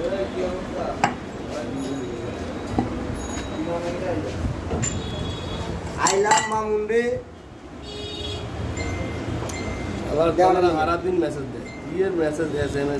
আইলাম মামুন্ডে আবার সারা দিন মেসেজ দেয় ইয়ের মেসেজ এসএমএস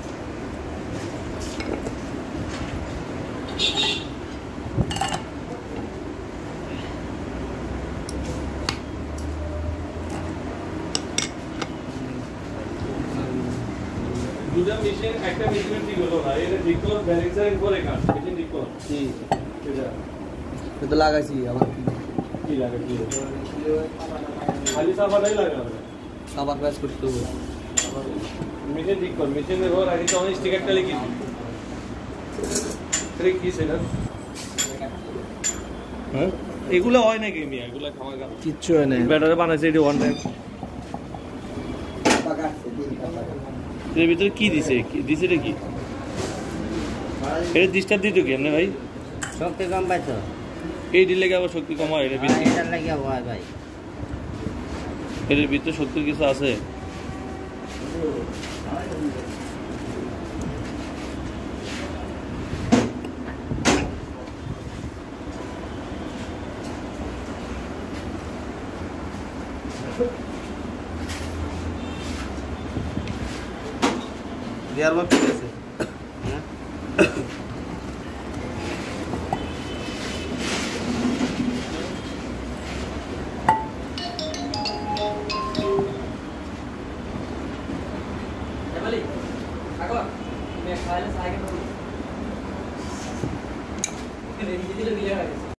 দুটো মেশিন একটা মেশিন ঠিক হলো না এটা ঠিক কর ব্যালেন্সার করে কাট মেশিন ঠিক কর কি এটা তো লাগাইছি আবার কি লাগে কি খালি সাবানই লাগাবে আবার ব্যাস করতে হবে মেশিন ঠিক কর মেশিনের ঘর আগে তো অনেক স্টিকারটা লিখি ট্রিক কি সেটা হ্যাঁ এগুলা হয় নাকি মিয়া এগুলা খাওয়া গা কিচ্ছু হয় না ব্যাটারে বানাইছে এটা ওয়ান টাইম এর ভিতরে কি দিছে দিছে রে কি এটা ডিস্টার্ব দিত কি এমনি ভাই শক্তি কম পাইছো এই দিলে আবার শক্তি কম হয় এটা ভিতরে এটার লাগিয়া হয় ভাই এর ভিতরে শক্তির কিছু আছে গিয়ার বক্স আছে